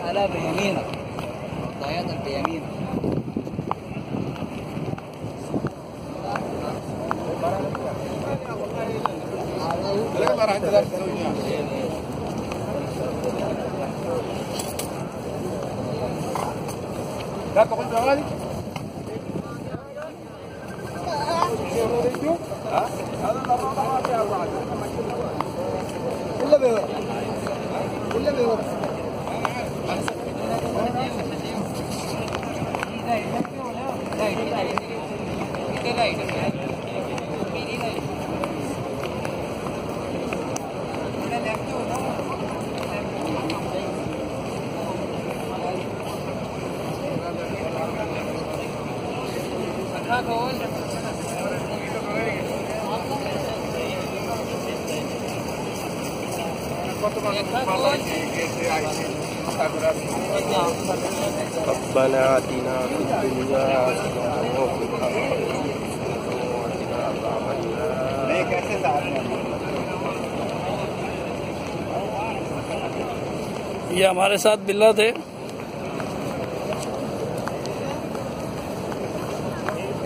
لا بيمينك، ضيعتك بيمينك. لا تقول جوالي كله بيورق، كله بيورق. ربنا آتنا في الدنيا حسنة وفي الآخرة وقنا عذاب النار. ये हमारे साथ बिल्ला थे।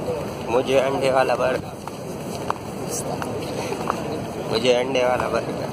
मुझे अंडे वाला बर्गर, मुझे अंडे वाला बर्गर।